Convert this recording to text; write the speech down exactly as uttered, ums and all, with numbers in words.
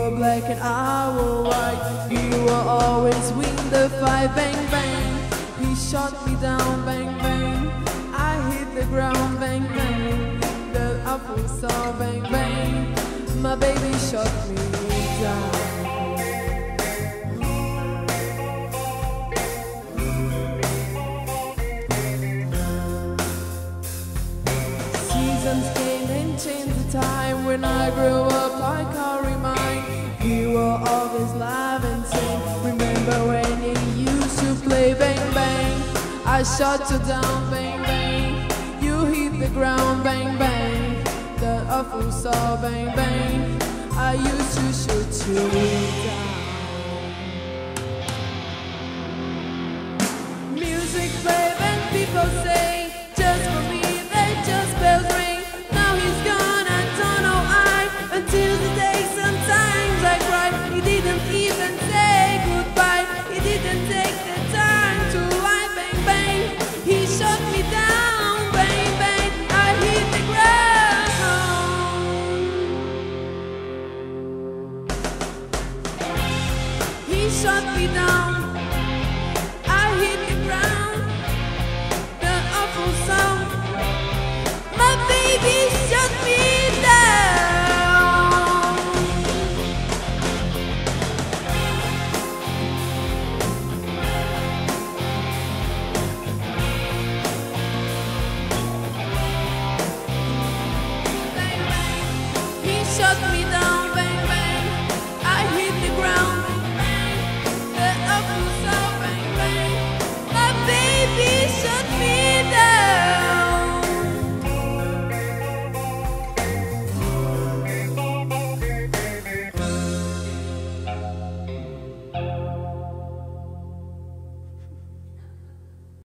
were black and I were white. He will always win the fight. Bang bang, he shot me down. Bang bang, I hit the ground. Bang bang, the apple saw. Bang bang, my baby shot me down. Seasons came and changed the time. When I grew up I can't remind. You were always live and sing. Remember when you used to play. Bang bang, I shot you down. Bang bang, you hit the ground. Bang bang, the awful saw. Bang bang, I used to shoot you down. Music play when people say just for me they just bells ring. Now he's gone, I don't know why. Until the day sometimes I cry. He didn't even say goodbye. He didn't take the time to lie. Bang bang, he shot me down. Bang bang, I hit the ground. He shot me down.